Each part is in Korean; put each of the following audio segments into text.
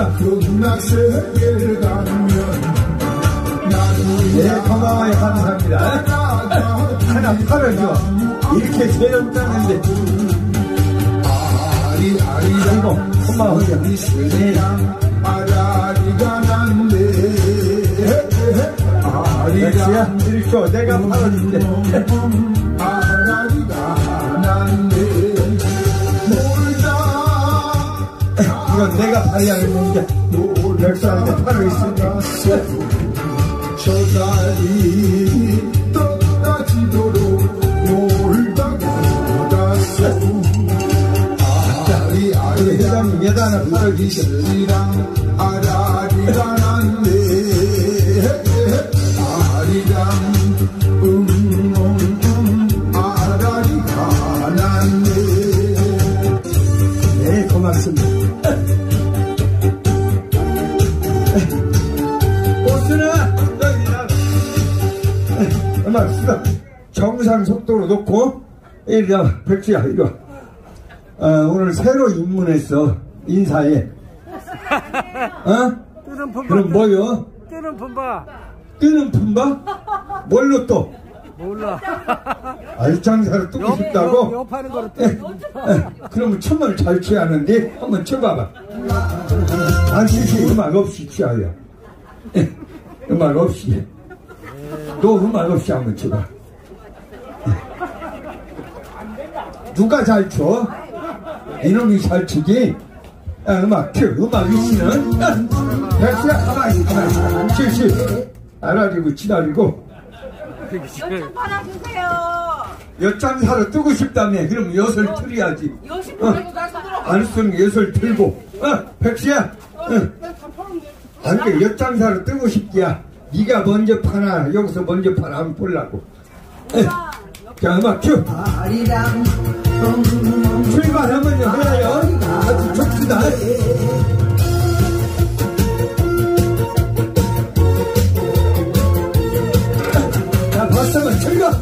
네, 고마워요. 감사합니다. 하나 팔아줘. 이렇게 제일 없다는데. 아이고, 고마워요. 네. 백수야, 이리쇼. 내가 팔아줄게. 이건 내가 팔아야 하는데 백수한테 팔고 있으니까. 저 달이 떠나지도록 놀다가 갔어. 회장님 얘도 하나 팔아주시오. 아라리가 났네. 아리랑 아라리가 났네. 네, 고맙습니다. 보스나 엄마 수다 정상 속도로 놓고 이리 와. 백수야 이리 와. 오늘 새로 입문했어. 인사해. 뜨는 품바. 그럼 뭐요? 뜨는 품바. 뜨는 품바? 뭘로 또? 몰라. 알장사로 뜨고 싶다고? 요 파는 거로 뜨는 품바. 그러면 춤을 잘 취하는데 한번 춰봐봐. 안 치시 음악 없이 취하여. 음악 없이. 너 음악 없이 한번 춰봐. 누가 잘 춰? 이놈이 잘 추지? 음악 켜. 음악 있으면 백수야 가만히 치. 알아리고 기다리고. 엿좀 팔아주세요. 엿장 사러 뜨고 싶다며. 그럼 엿을 틀어야지. 엿이 뭐라고 날 손으로 안 쓰는 엿을 틀고. 백수야. 안돼. 엿장 사러 뜨고 싶지야. 네가 먼저 파나 여기서 먼저 파나 한번 보려고. 자 음악 큐. 출발하면요 하나요. 아주 좋습니다. 자 박수만 출발.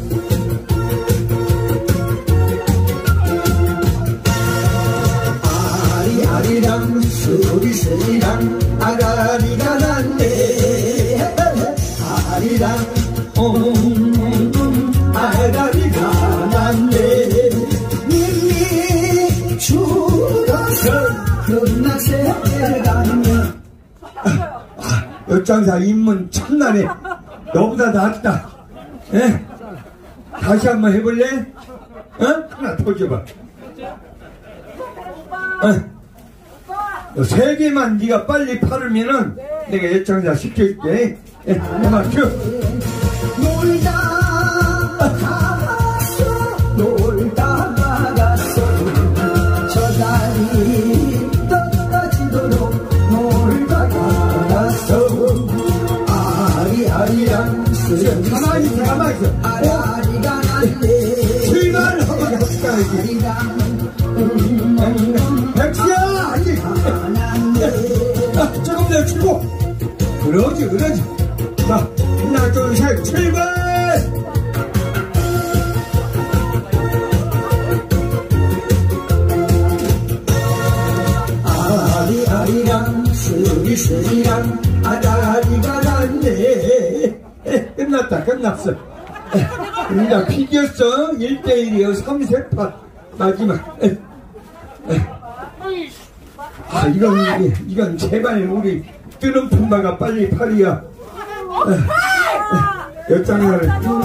아리아리랑 수리수리랑 아라리가 났네. 아리랑 아라리가 났네. 님이 죽어서 금락새를 가면. 엿장사 입문 첫날에 너보다 낫다. 에? 다시 한번 해볼래? 하나 더 줘봐. 세 개만 네가 빨리 팔으면은 내가 엿장사 시켜줄게. 음악 큐. 놀다 가갔어. 놀다 가갔어. 저 달이 떠나지도록 놀다 가갔어. 아리아리랑 가만히 있어. 아라리가 났네. 출발하고 가야지. 백수야! 조금 더 치고. 그러지. 자, 하나, 둘, 셋, 출발! 아리아리랑 수리수리랑 아라리가 났네. 끝났어. 이제 비겼어. 1대1이요. 3세판. 마지막. 이건 제발 우리 뜨는 품바가 빨리 팔이야. 엿장사를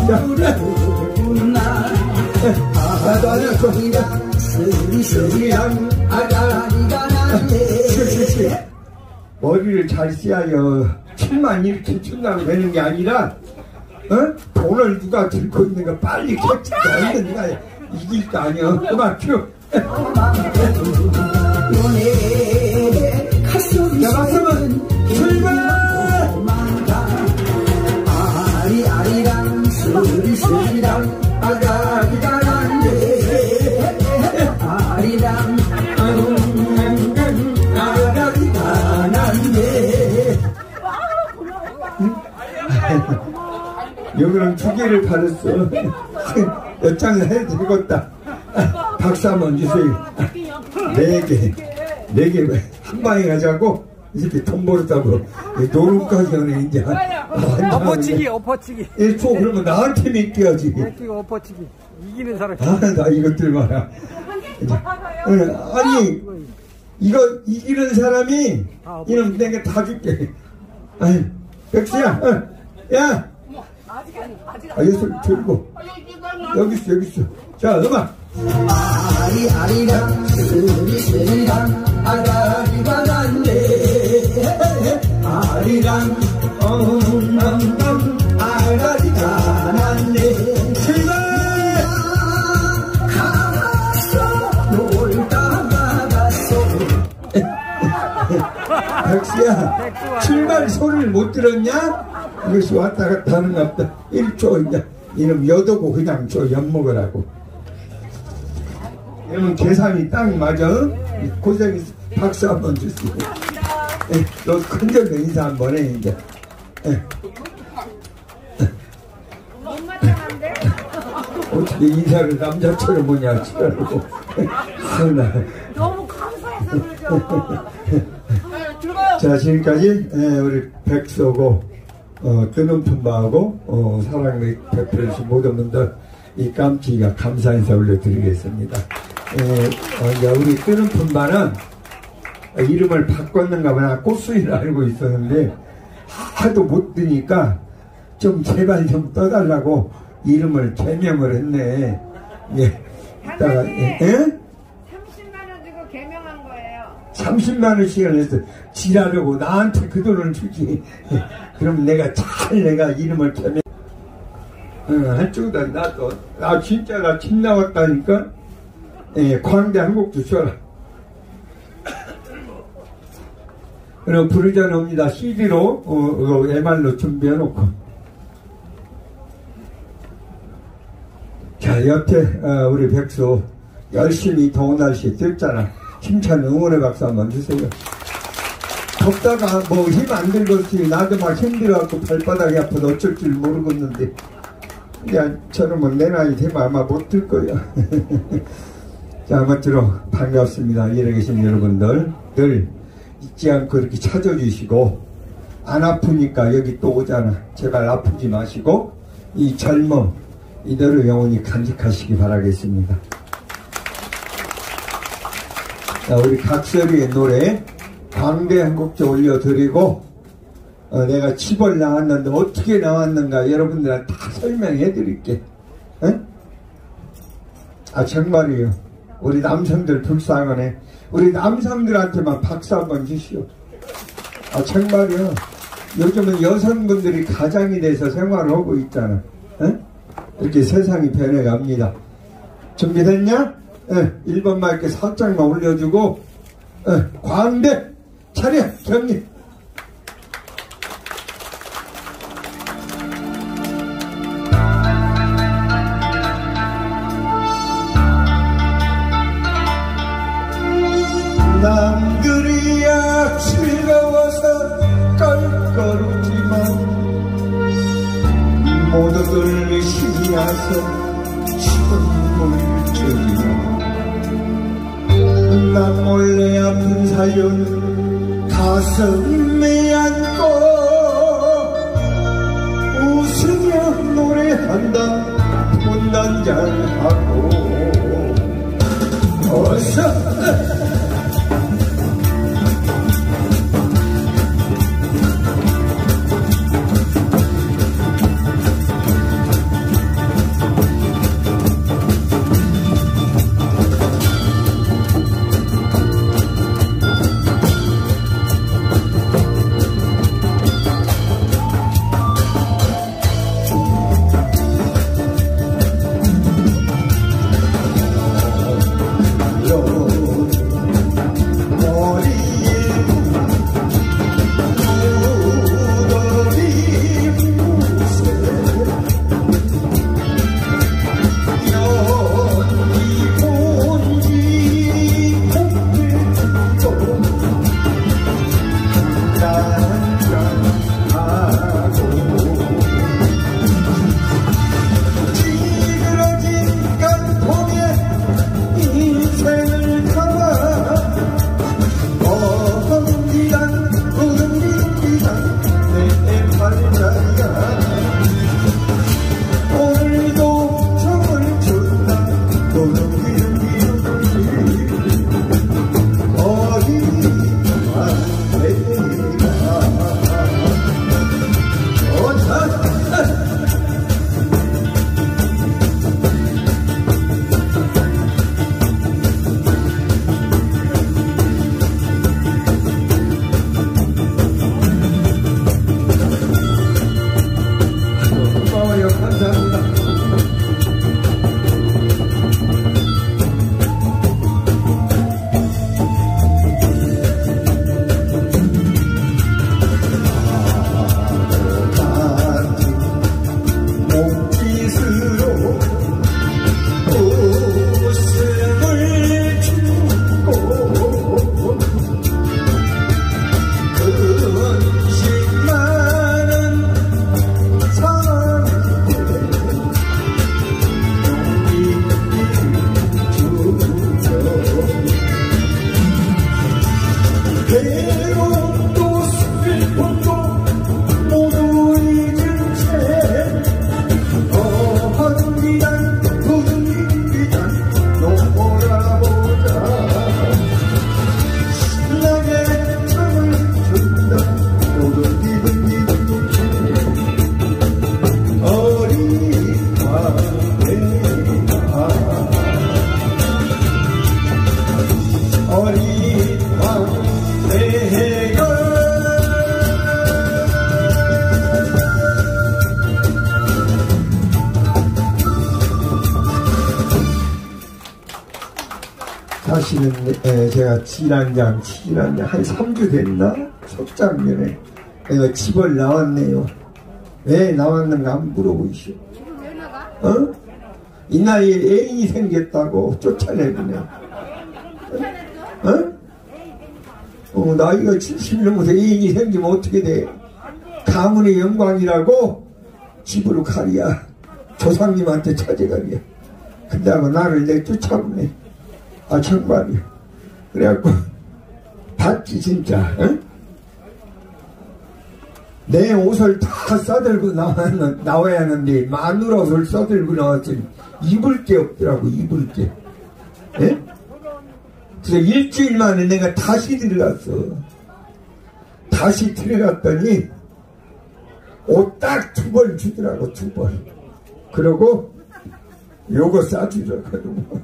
나도 안 했어. 수리수리랑 아라리가 났네. 머리를 잘 쓰야요. 7만 이렇게 춘다고 되는 게 아니라 돈을 누가 들고 있는가 빨리 캐치가 얼른 네가 이길 거 아니야. 그만 큐. 자 박수는 출발. 아리아리랑 수리수리랑 아라리가 났네. 아리랑 아라리가 났네. 여기는 2개를 팔았어. 엿장을 해 되겠다. 박수 한번 주세요. 4개 한 방에 가자고. 이렇게 돈 벌었다고 노름가게는 이제 엎어치기 엎어치기 1초 그러면 나한테 맡겨야지. 엎어치기 엎어치기 이기는 사람. 나 이것들 봐라. 아니 이거 이기는 사람이 이놈 내가 다 줄게. 아이 백수야 야 여기서 들고 여기 있어 자 음악 아리아리랑 스리스리랑 아가리가 났네 아리랑 아가리가 났네 출발 가봤어 놀다가 갔어 백수야 출발 소리를 못 들었냐? 이것이 왔다 갔다 하는 것 같다. 1초 이제 이놈 여도고 그냥 저 엿먹으라고. 이놈은 계산이 딱 맞아. 고생이 박수 한번 주시고. 너 큰절도 인사 한번 해 이제. 어떻게 인사를 남자처럼 뭐냐 치라고. 너무 감사해서 그러죠. 자 지금까지 우리 백서고 뜨는 품바하고 사랑을 베풀어주신 모든 분들 이 깜찍이가 감사 인사 올려드리겠습니다. 이제 우리 뜨는 품바는 이름을 바꿨는가 보나 꽃수이를 알고 있었는데 하도 못 뜨니까 좀 제발 좀 떠달라고 이름을 개명을 했네. 예. 이따가 30만원 주고 개명한 거예요. 30만원씩을 했어. 지라려고 나한테 그 돈을 주지. 그럼 내가 내가 이름을 개명. 한쪽에다 놔둬. 나 진짜 나 침 나왔다니까. 광대 한 곡도 줘라. 그럼 부르자 옵니다. CD로 MR로 준비해놓고. 자 여태 우리 백수 열심히 더운 날씨에 뛰었잖아. 힘찬 응원의 박수 한번 주세요. 덥다가 뭐 힘 안 들겠지. 나도 막 힘들어갖고 발바닥이 아파서 어쩔 줄 모르겠는데 그냥 저놈은 내 나이 되면 아마 못 들 거야. 자 아무쪼록 반갑습니다. 이래 계신 여러분들 늘 잊지 않고 이렇게 찾아주시고 안 아프니까 여기 또 오잖아. 제발 아프지 마시고 이 젊음 이대로 영원히 간직하시기 바라겠습니다. 자, 우리 각설이의 노래 광대 한 곡도 올려드리고 내가 치벌 나왔는데 어떻게 나왔는가 여러분들한테 다 설명해 드릴게. 정말이에요. 우리 남성들 불쌍하네. 우리 남성들한테만 박수 한번 주시오. 정말이요. 요즘은 여성분들이 가장이 돼서 생활을 하고 있잖아. 이렇게 세상이 변해갑니다. 준비됐냐? 1번만 이렇게 살짝만 올려주고 광대 차례 경리. 남들이야 즐거워서 껄껄우지만 모두들 신이 나서 천물적이야. 난 몰래 아픈 사연 가슴에 안고 웃으며 노래한다. 분단장하고 어서 사실은 제가 질환장 한 3주 됐나? 속장면에 내가 집을 나왔네요. 왜 나왔는가 한번 물어보시오. 지금 왜 나가? 어? 이 나이에 애인이 생겼다고 쫓아내보네. 어? 나이가 70 넘어서 애인이 생기면 어떻게 돼? 가문의 영광이라고 집으로 가리야. 조상님한테 찾아가리야. 근데 하고 나를 내쫓아보네. 아, 정말이야. 그래갖고 봤지 진짜. 어? 내 옷을 다 싸들고 나와야 하는데 마누라 옷을 싸들고 나왔더니 입을 게 없더라고. 입을 게. 예? 그래서 일주일 만에 내가 다시 들어갔어. 다시 들어갔더니 옷 딱 2벌 주더라고. 2벌. 그러고 요거 싸주더라고.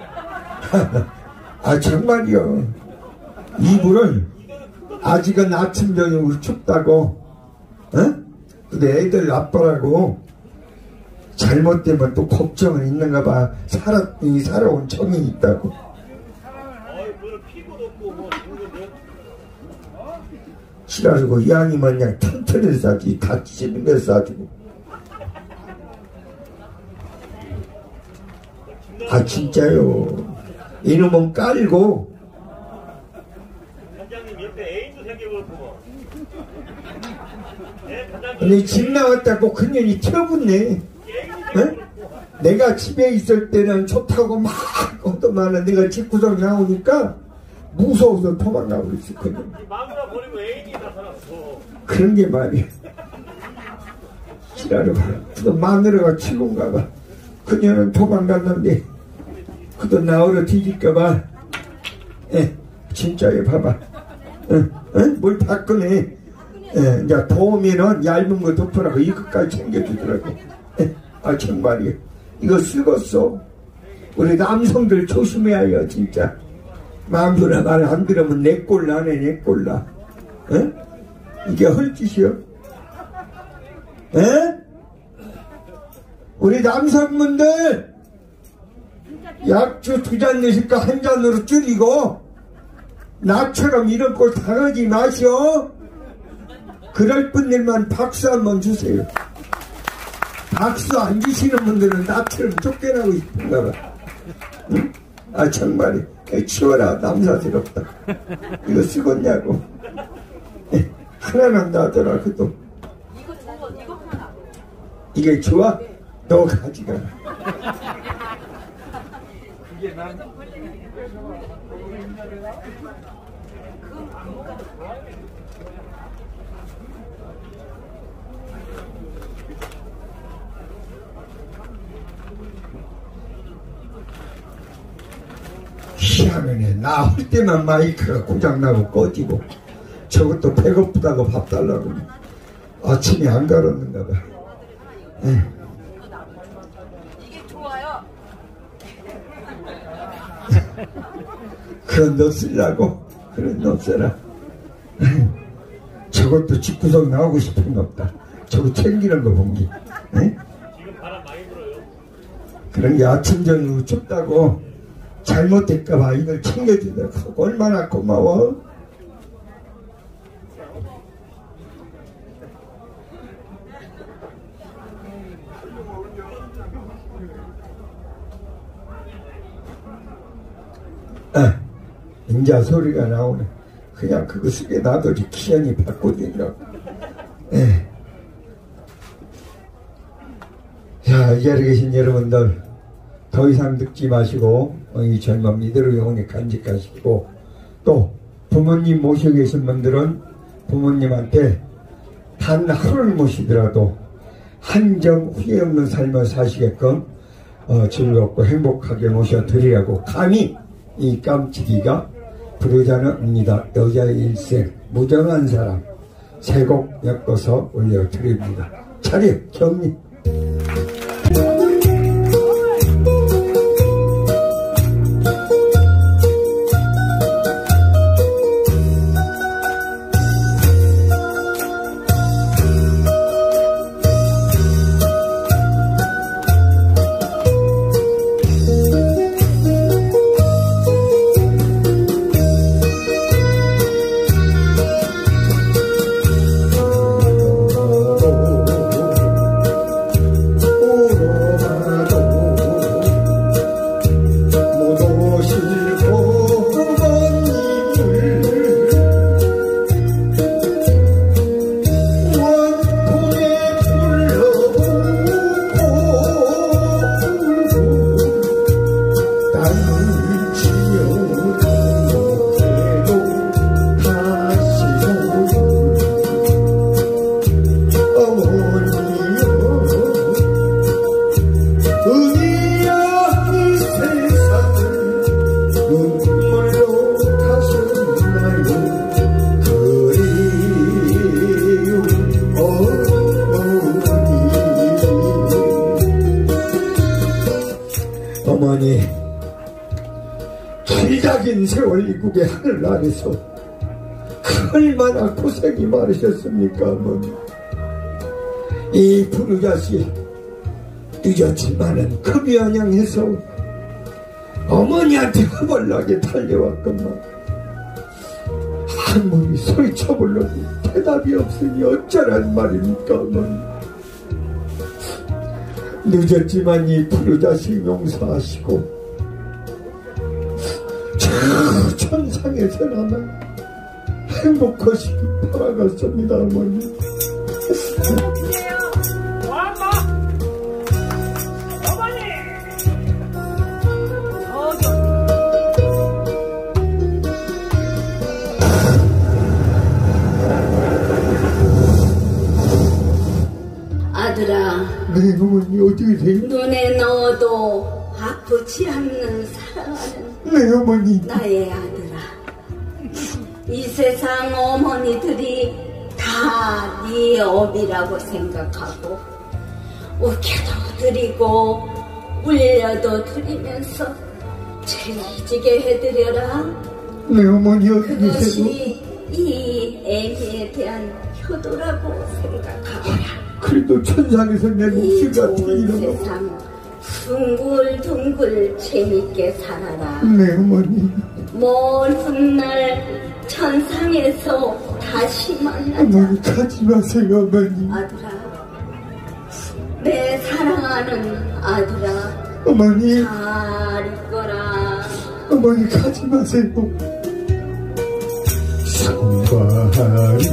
아, 정말이요. 이불을 아직은 아침 저녁으로 춥다고. 어? 근데 애들 아빠라고 잘못되면 또 걱정은 있는가 봐. 살아온 정이 있다고. 싫어가지고 이 양이면 그냥 튼튼히 싸지. 다 찢는 데 싸주고. 아, 진짜요. 이놈은 깔고. 단장님 옆에 애인도 생겨버렸구먼. 근데 집 나왔다고 그년이 튀어붙네. 어? 내가 집에 있을 때는 좋다고 막 얻어마는 내가 집구석 나오니까 무서워서 도망가고 있었거든. 마누라 버리고 애인이 나타났어. 그런 게 말이야. 지랄을 또 마누라가 치고인가 봐. 그녀는 도망갔는데 그도 나오러 뒤질까봐. 진짜에 봐봐. 뭘 바꾸네. 이제 도우면은 얇은 거 덮으라고 이것까지 챙겨주더라고. 아, 정말이야. 이거 쓰겄어. 우리 남성들 조심해야 해요, 진짜. 마누라 말 안 들으면 내 꼴 나네, 내 꼴 나. 이게 헐짓이요? 우리 남성분들 약주 2잔 내실까 1잔으로 줄이고 나처럼 이런 꼴 당하지 마시오. 그럴 분들만 박수 한번 주세요. 박수 안 주시는 분들은 나처럼 쫓겨나고 싶은가 봐. 응? 아, 정말이 치워라. 남사스럽다. 이거 쓰겄냐고. 하나는 나더라. 그도 이거 하나. 이게 좋아? 너 가져가. 희한하네. 나 할 때만 마이크가 고장나고 꺼지고 저것도 배고프다고 밥 달라고 아침에 안 갈았는가 봐. 이게 좋아요. 그건 너 쓰려고? 그래, 너 써라. 저것도 집구석 나오고 싶은 거 없다. 저거 챙기는 거 본 게. 지금 바람 많이 불어요. 그런 게 아침 저녁으로 춥다고 잘못될까봐 이걸 챙겨주더라고. 얼마나 고마워. 인자 소리가 나오네. 그냥 그거 쓰게 놔두지 기한이 바꿔주더라고. 자, 이 자리에 계신 여러분들 더 이상 듣지 마시고 이 젊은 이대로 영원히 간직하시고, 또 부모님 모시고 계신 분들은 부모님한테 단 하루를 모시더라도 한정 후회 없는 삶을 사시게끔 즐겁고 행복하게 모셔드리라고 감히 이 깜찍이가 부르자는 옵니다. 여자의 일생 무정한 사람 세 곡 엮어서 올려드립니다. 차례 경리. 긴 세월 이국의 하늘 아래서 얼마나 고생이 많으셨습니까, 어머니. 이 부르자씨 늦었지만은 급여양해서 어머니한테 허벌나게 달려왔건만 한번이 소리쳐 불러도 대답이 없으니 어쩌란 말입니까, 어머니. 늦었지만 이 부르자식 용서하시고 저 천상에서나마 행복하시기 바라겠습니다, 어머니. 아들아, 네, 어머니 어떻게 돼요? 눈에 넣어도 아프지 않는 사랑하는 네, 어머니. 나의 아들아. 이 세상 어머니들이 다 네 업이라고 생각하고 웃겨도 드리고 울려도 드리면서 즐기게 해드려라. 네, 어머니 어떻게 돼요? 그것이 이 애미에 대한 효도라고 생각하거라. 그래도 천상에서 내 이 몫을 같은 좋은 이름. 세상 둥글둥글 재밌게 살아라. 네, 어머니. 먼 훗날 천상에서 다시 만나자. 어머니 가지 마세요, 어머니. 아들아, 내 사랑하는 아들아, 어머니, 잘 있거라. 어머니 가지 마세요. 손발이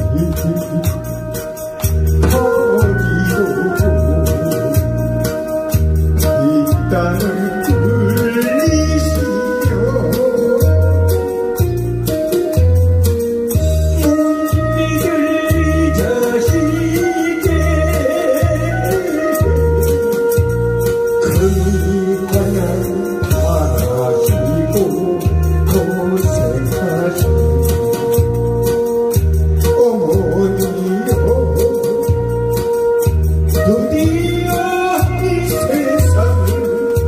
터지고 뒷땅을 굴리시며 못 믿을 자식에 그리관을 바라시고 고생하시고 어머니여 드디어 이 세상을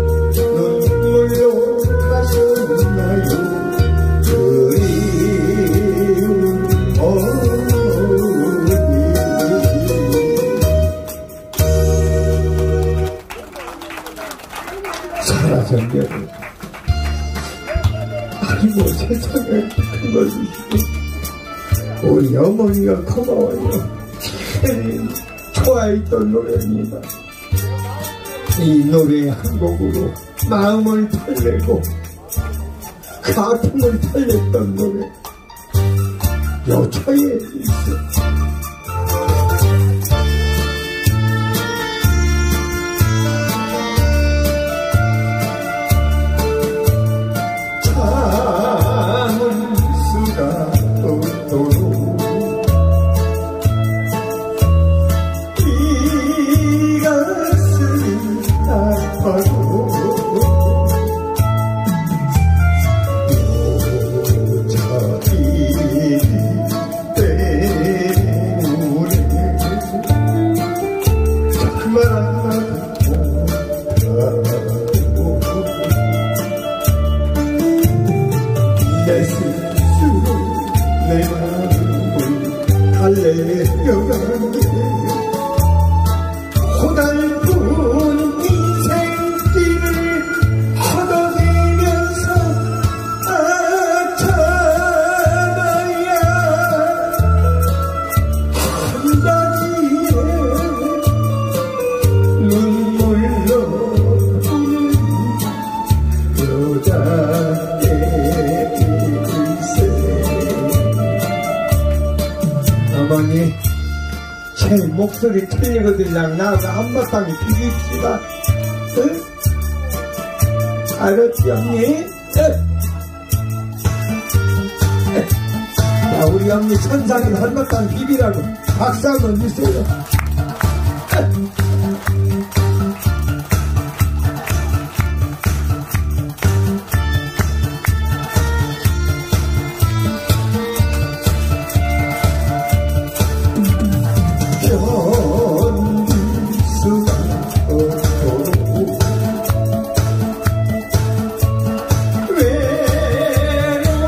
눈물로 가셨나요. 그리운 어머니. 사라졌네요. 아이고 세상에 그걸 주시고 우리 어머니가 고마워요. 좋아했던 노래입니다. 이 노래 한 곡으로 마음을 달래고 그 아픔을 달랬던 노래 여차에 있어요. 참을 수가 없도록 이 가슴이 아파도 여자이기 때문에 정말 안 나고 내 스스로 내 마음을 달래려가네. 고달픈 인생길을 걷어내면서 참아야 한다기에 눈물로 여자의 어머니 제 목소리 틀리거든요. 나와서 한바탕 비깁시다. 응? 알았지 언니? 자 우리 언니 천상에 한바탕 비비라고 박수 한번 주세요. 외로운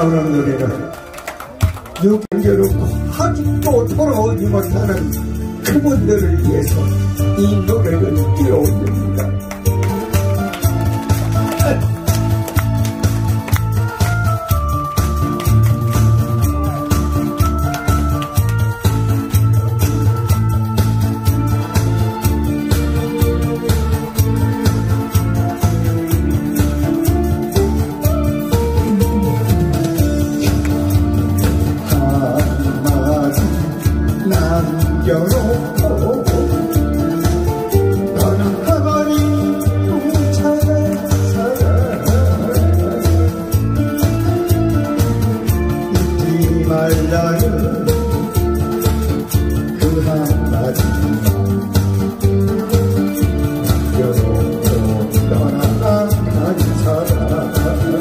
나오는 노래는 육경제롭고 아직도 돌아오지 못하는 그분들을 위해서 이 노래를 띄워올립니다. 남겨놓고 너는 가만히 훔쳐내 살아 잊지 말라는 그 한마디만 남겨놓고 떠나간 사람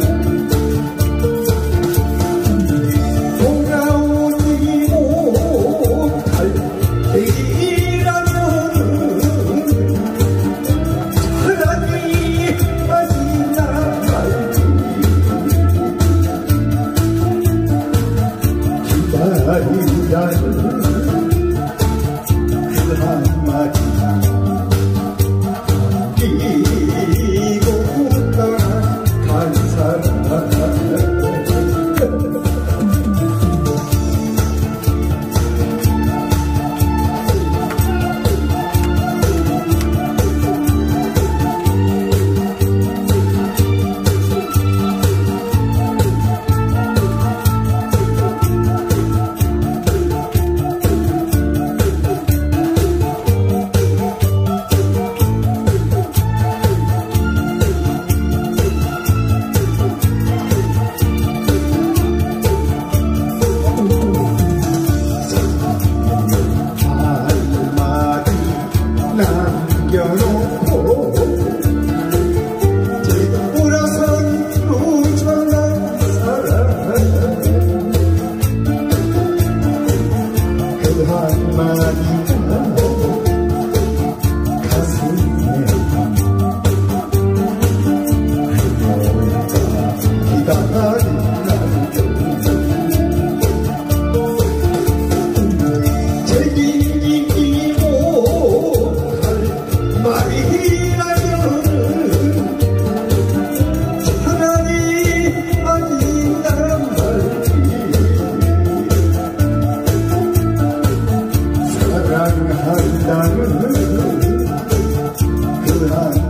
그 한마디 끼고 떠나간 사람 남겨놓고 뒤돌아선 무정한 사람 그 한마디가 가슴에 기다리는 사랑한다는 그 한